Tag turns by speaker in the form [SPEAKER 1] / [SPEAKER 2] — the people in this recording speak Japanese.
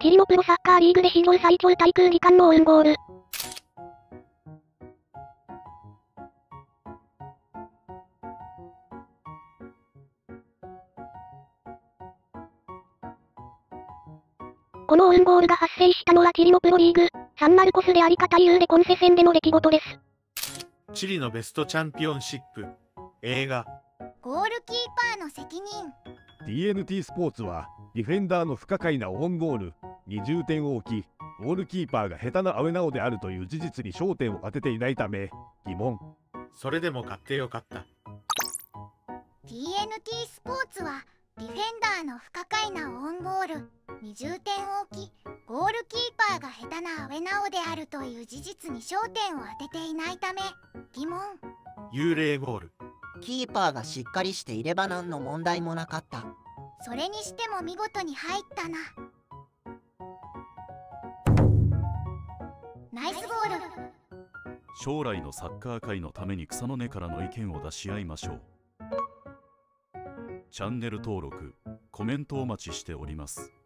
[SPEAKER 1] チリのプロサッカーリーグで史上最長対空時間のオウンゴール。このオウンゴールが発生したのはチリのプロリーグ、サンマルコスでありカタリユーレコンセ戦での出来事です。
[SPEAKER 2] チリのベストチャンピオンシップ、映画。
[SPEAKER 3] ゴールキーパーの責任。
[SPEAKER 4] TNT スポーツは、ディフェンダーの不可解なオウンゴールに重点を置き、ゴールキーパーが下手なアウェナオであるという事実に焦点を当てていないため、疑問。
[SPEAKER 2] それでも買ってよかった。
[SPEAKER 3] TNT スポーツは、ディフェンダーの不可解なオウンゴールに重点を置き、ゴールキーパーが下手なアウェナオであるという事実に焦点を当てていないため、疑問。
[SPEAKER 2] 幽霊ゴール。
[SPEAKER 5] キーパーがしっかりしていれば何の問題もなかった。
[SPEAKER 3] それにしても見事に入ったな。ナイスゴール。
[SPEAKER 6] 将来のサッカー界のために草の根からの意見を出し合いましょう。チャンネル登録、コメントお待ちしております。